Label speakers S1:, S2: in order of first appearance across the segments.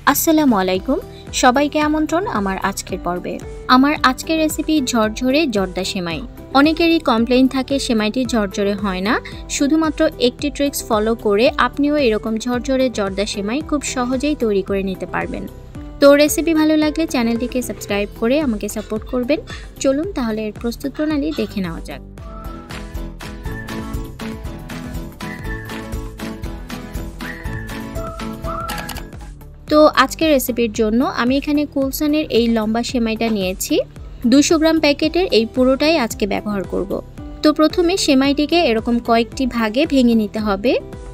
S1: আসসালামু আলাইকুম, সবাইকে আমন্ত্রণ আমার আজকের পর্বে। আমার আজকের রেসিপি ঝরঝরে জর্দা সেমাই। অনেকেরই কমপ্লেইন থাকে সেমাইটি ঝরঝরে হয় না। শুধুমাত্র একটি ট্রিক্স ফলো করে আপনিও এরকম ঝরঝরে জর্দা সেমাই খুব সহজেই তৈরি করে নিতে পারবেন। তো রেসিপি ভালো লাগলে চ্যানেলটিকে সাবস্ক্রাইব করে আমাকে সাপোর্ট করবেন। চলুন তাহলে এর প্রস্তুত প্রণালী দেখে নেওয়া যাক। তো আজকের রেসিপির জন্য আমি এখানে কুলসানের এই লম্বা সেমাইটা নিয়েছি। 200 গ্রাম প্যাকেটের এই পুরোটাই আজকে ব্যবহার করব। তো প্রথমে সেমাইটিকে এরকম কয়েকটি ভাগে ভেঙে নিতে হবে।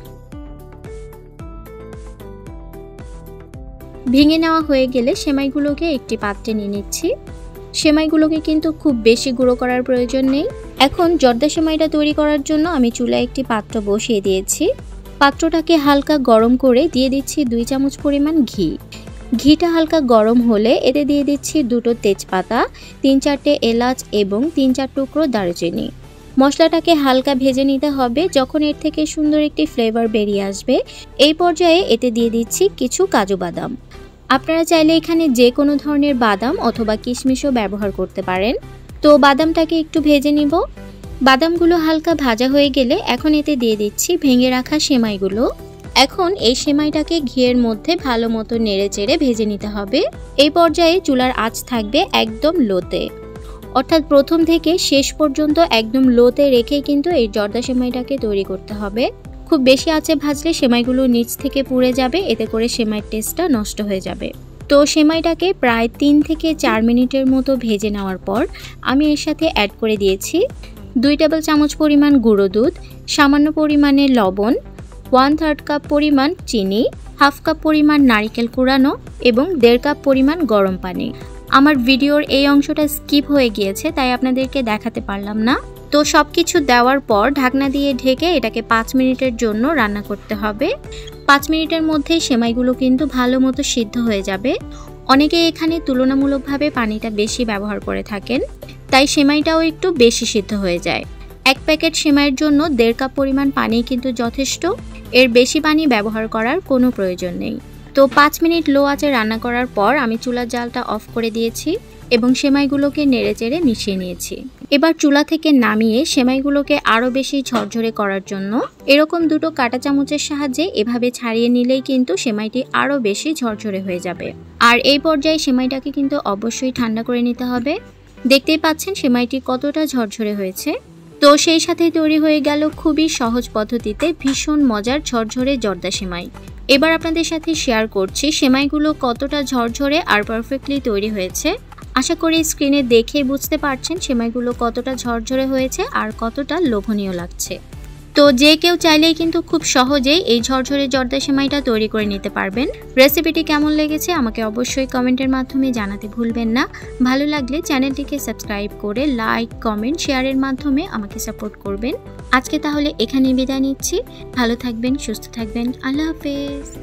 S1: ভেঙে নেওয়া হয়ে গেলে সেমাইগুলোকে একটি পাত্রে নিয়ে নিচ্ছি। সেমাইগুলোকে কিন্তু খুব বেশি গুঁড়ো করার প্রয়োজন নেই। এখন জর্দা সেমাইটা তৈরি করার জন্য আমি চুলায় একটি পাত্র বসিয়ে দিয়েছি। পাত্রটাকে হালকা গরম করে দিয়ে দিচ্ছি 2 চামচ পরিমাণ ঘি। ঘিটা হালকা গরম হলে এতে দিয়ে দিচ্ছি 2টো তেজপাতা, 3-4টে এলাচ এবং 3-4 টুকরো দারুচিনি। মশলাটাকে হালকা ভেজে নিতে হবে। যখন এর থেকে সুন্দর একটি ফ্লেভার বেরিয়ে আসবে, এই পর্যায়ে এতে দিয়ে দিচ্ছি কিছু কাজু বাদাম। আপনারা চাইলে এখানে যে কোনো ধরনের বাদাম অথবা কিশমিশও ব্যবহার করতে পারেন। তো বাদামটাকে একটু ভেজে নিব। বাদামগুলো হালকা ভাজা হয়ে গেলে এখন এতে দিয়ে দিচ্ছি ভেঙে রাখা সেমাইগুলো। এখন এই সেমাইটাকে ঘিয়ের মধ্যে ভালো মতো নেড়ে চেড়ে ভেজে নিতে হবে। এই পর্যায়ে চুলার আঁচ থাকবে একদম লোতে, অর্থাৎ প্রথম থেকে শেষ পর্যন্ত একদম লোতে রেখেই কিন্তু এই জর্দা সেমাইটাকে তৈরি করতে হবে। খুব বেশি আঁচে ভাজলে সেমাইগুলো নিচ থেকে পুড়ে যাবে, এতে করে সেমাইয়ের টেস্টটা নষ্ট হয়ে যাবে। তো সেমাইটাকে প্রায় 3 থেকে 4 মিনিটের মতো ভেজে নেওয়ার পর আমি এর সাথে অ্যাড করে দিয়েছি 2 টেবিল চামচ পরিমাণ গুঁড়ো দুধ, সামান্য পরিমাণে লবণ, 1/3 কাপ পরিমাণ চিনি, 1/2 কাপ পরিমাণ নারিকেল কুড়ানো এবং 1.5 কাপ পরিমাণ গরম পানি। আমার ভিডিওর এই অংশটা স্কিপ হয়ে গিয়েছে, তাই আপনাদেরকে দেখাতে পারলাম না। তো সব কিছু দেওয়ার পর ঢাকনা দিয়ে ঢেকে এটাকে 5 মিনিটের জন্য রান্না করতে হবে। 5 মিনিটের মধ্যেই সেমাইগুলো কিন্তু ভালো মতো সিদ্ধ হয়ে যাবে। অনেকে এখানে তুলনামূলকভাবে পানিটা বেশি ব্যবহার করে থাকেন, তাই সেমাইটাও একটু বেশি সিদ্ধ হয়ে যায়। 1 প্যাকেট সেমাইয়ের জন্য 1.5 কাপ পরিমাণ পানি কিন্তু যথেষ্ট। এর বেশি পানি ব্যবহার করার কোনো প্রয়োজন নেই। তো 5 মিনিট লো আঁচে রান্না করার পর আমি চুলার জালটা অফ করে দিয়েছি এবং সেমাইগুলোকে নেড়েচেড়ে মিশিয়ে নিয়েছি। এবার চুলা থেকে নামিয়ে সেমাইগুলোকে আরও বেশি ঝরঝরে করার জন্য এরকম 2টো কাঁটা চামচের সাহায্যে এভাবে ছাড়িয়ে নিলেই কিন্তু সেমাইটি আরও বেশি ঝরঝরে হয়ে যাবে। আর এই পর্যায়ে সেমাইটাকে কিন্তু অবশ্যই ঠান্ডা করে নিতে হবে। দেখতেই পাচ্ছেন সেমাইটি কতটা ঝরঝরে হয়েছে। তো সেই সাথে তৈরি হয়ে গেল খুবই সহজ পদ্ধতিতে ভীষণ মজার ঝরঝরে জর্দা সেমাই। এবার আপনাদের সাথে শেয়ার করছি সেমাইগুলো কতটা ঝরঝরে আর পারফেক্টলি তৈরি হয়েছে। আশা করি স্ক্রিনে দেখে বুঝতে পারছেন সেমাইগুলো কতটা ঝরঝরে হয়েছে আর কতটা লোভনীয় লাগছে। তো যে কেউ চাইলেই কিন্তু খুব সহজেই এই ঝরঝরে জর্দা সেমাইটা তৈরি করে নিতে পারবেন। রেসিপিটি কেমন লেগেছে আমাকে অবশ্যই কমেন্টের মাধ্যমে জানাতে ভুলবেন না। ভালো লাগলে চ্যানেলটিকে সাবস্ক্রাইব করে লাইক, কমেন্ট, শেয়ারের মাধ্যমে আমাকে সাপোর্ট করবেন। আজকে তাহলে এখানেই বিদায় নিচ্ছি। ভালো থাকবেন, সুস্থ থাকবেন। আল্লাহ হাফেজ।